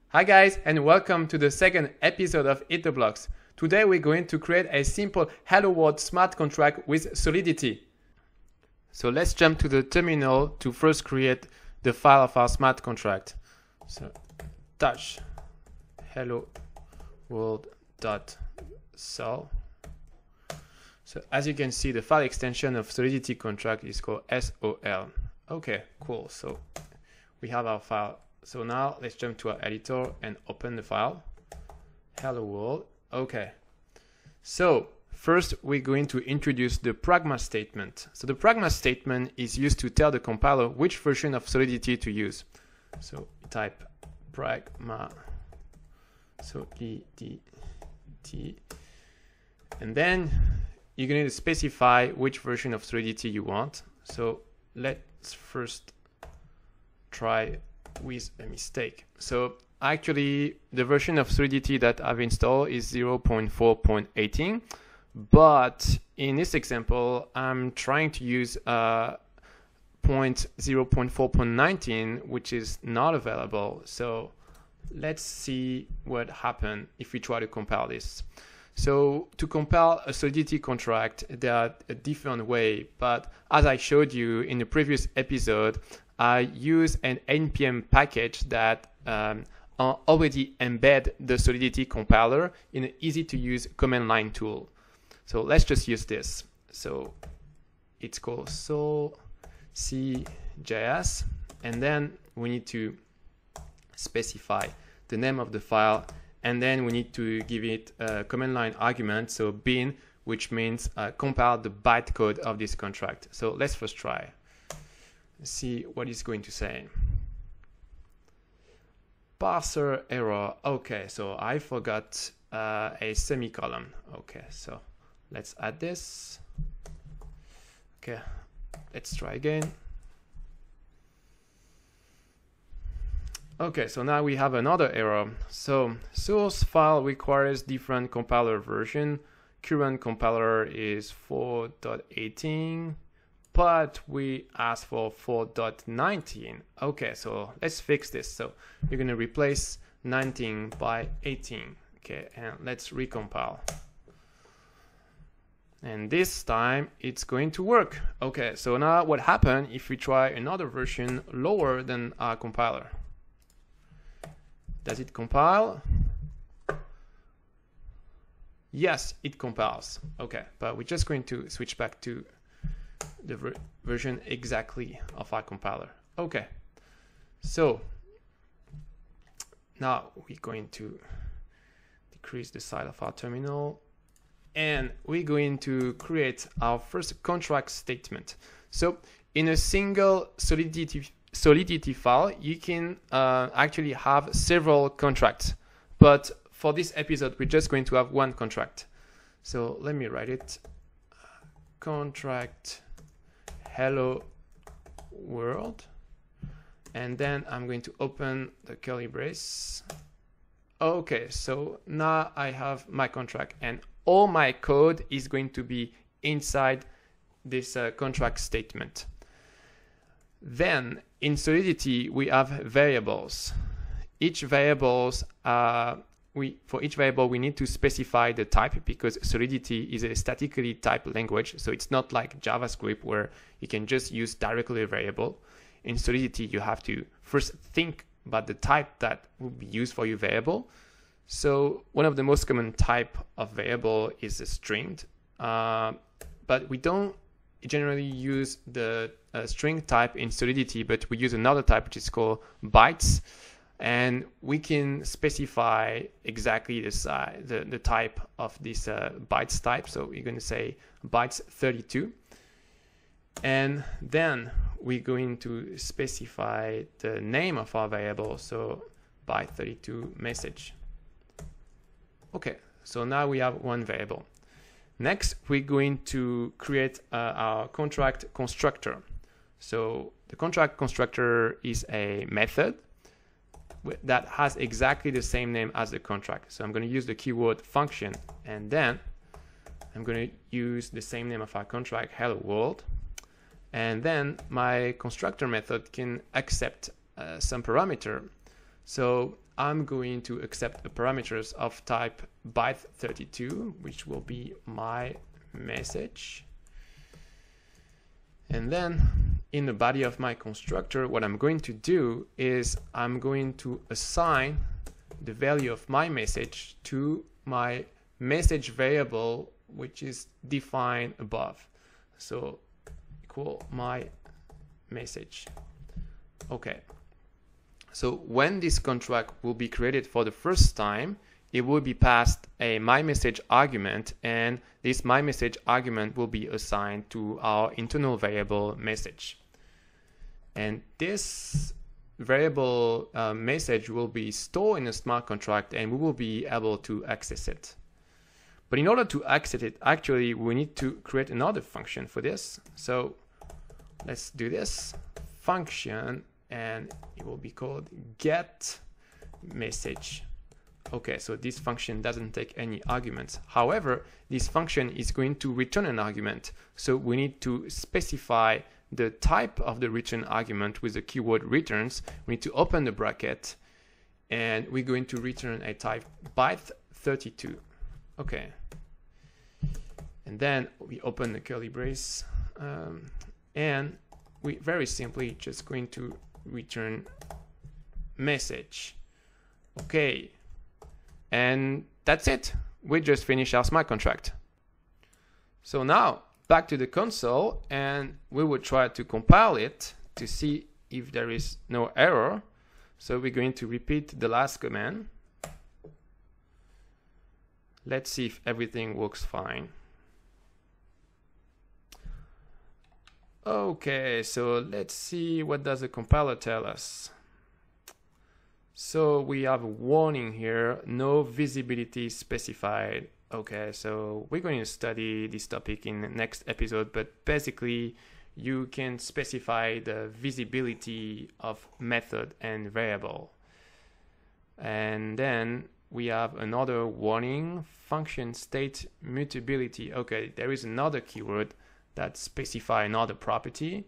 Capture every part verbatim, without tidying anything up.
Hi guys, and welcome to the second episode of EatTheBlocks. Today we're going to create a simple helloWorld smart contract with Solidity. So let's jump to the terminal to first create the file of our smart contract. So dash helloWorld.sol. So as you can see, the file extension of Solidity contract is called S O L. Okay, cool. So we have our file. So now let's jump to our editor and open the file. Hello world. Okay. So first we're going to introduce the Pragma statement. So the Pragma statement is used to tell the compiler which version of Solidity to use. So type Pragma Solidity, and then you're going to specify which version of Solidity you want. So let's first try with a mistake. So actually the version of Solidity that I've installed is zero point four point eighteen, but in this example I'm trying to use uh, zero point four point nineteen, which is not available. So let's see what happens if we try to compile this. So to compile a Solidity contract, there are a different way, but as I showed you in the previous episode, I use an N P M package that um, already embed the Solidity compiler in an easy to use command line tool. So let's just use this. So it's called sol c J S, and then we need to specify the name of the file, and then we need to give it a command line argument, so bin, which means uh, compile the bytecode of this contract. So let's first try. See what it's going to say. Parser error. Okay, so I forgot uh, a semicolon. Okay, so let's add this. Okay, let's try again. Okay, so now we have another error. So source file requires different compiler version. Current compiler is four point eighteen. But we asked for four point nineteen. Okay, so let's fix this. So you're going to replace nineteen by eighteen. Okay, and let's recompile. And this time it's going to work. Okay, so now what happened if we try another version lower than our compiler? Does it compile? Yes, it compiles. Okay, but we're just going to switch back to the ver version exactly of our compiler. Okay, so now we're going to decrease the size of our terminal, and we're going to create our first contract statement. So in a single Solidity Solidity file, you can uh, actually have several contracts, but for this episode we're just going to have one contract. So let me write it. Contract hello world, and then I'm going to open the curly brace. Okay, so now I have my contract, and all my code is going to be inside this uh, contract statement. Then in Solidity we have variables. Each variables uh, we for each variable we need to specify the type, because Solidity is a statically typed language, so it's not like JavaScript where you can just use directly a variable. In Solidity you have to first think about the type that will be used for your variable. So one of the most common type of variable is a string, uh, but we don't generally use the uh, string type in Solidity, but we use another type which is called bytes. And we can specify exactly the size, the, the type of this uh, bytes type. So we're going to say bytes thirty-two. And then we're going to specify the name of our variable. So byte thirty-two message. Okay, so now we have one variable. Next, we're going to create uh, our contract constructor. So the contract constructor is a method that has exactly the same name as the contract. So I'm going to use the keyword function, and then I'm going to use the same name of our contract, hello world. And then my constructor method can accept uh, some parameter. So I'm going to accept the parameters of type byte thirty-two, which will be my message. And then in the body of my constructor, what I'm going to do is I'm going to assign the value of my message to my message variable, which is defined above. So equal my message. Okay. So when this contract will be created for the first time, it will be passed a myMessage argument, and this myMessage argument will be assigned to our internal variable message. And this variable uh, message will be stored in a smart contract, and we will be able to access it. But in order to access it, actually, we need to create another function for this. So let's do this function, and it will be called get message. Okay, so this function doesn't take any arguments. However, this function is going to return an argument. So we need to specify the type of the return argument with the keyword returns. We need to open the bracket, and we're going to return a type byte thirty-two. Okay. And then we open the curly brace, um, and we very simply just going to return message. Okay. And that's it. We just finished our smart contract. So now back to the console, and we will try to compile it to see if there is no error. So we're going to repeat the last command. Let's see if everything works fine. Okay, so let's see, what does the compiler tell us? So we have a warning here, no visibility specified. Okay, so we're going to study this topic in the next episode, but basically you can specify the visibility of method and variable. And then we have another warning, function state mutability. Okay, there is another keyword that specifies another property,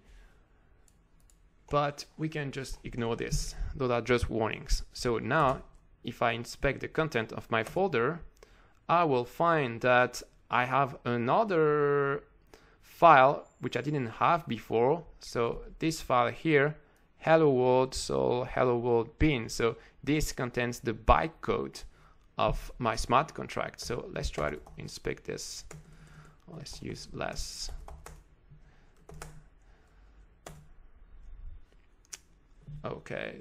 but we can just ignore this. Those are just warnings. So now if I inspect the content of my folder, I will find that I have another file which I didn't have before. So this file here, helloWorld, so helloWorld bin. So this contains the bytecode of my smart contract. So let's try to inspect this. Let's use less. Okay.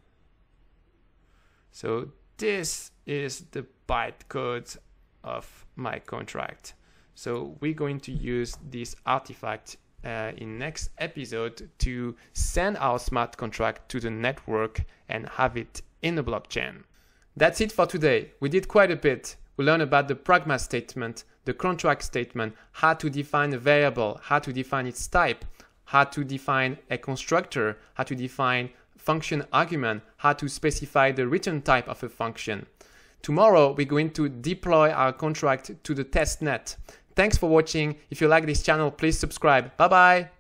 So this is the bytecode of my contract. So we're going to use this artifact uh, in next episode to send our smart contract to the network and have it in the blockchain. That's it for today. We did quite a bit. We learned about the Pragma statement, the contract statement, how to define a variable, how to define its type, how to define a constructor, how to define function argument, how to specify the return type of a function. Tomorrow, we're going to deploy our contract to the test net. Thanks for watching. If you like this channel, please subscribe. Bye-bye.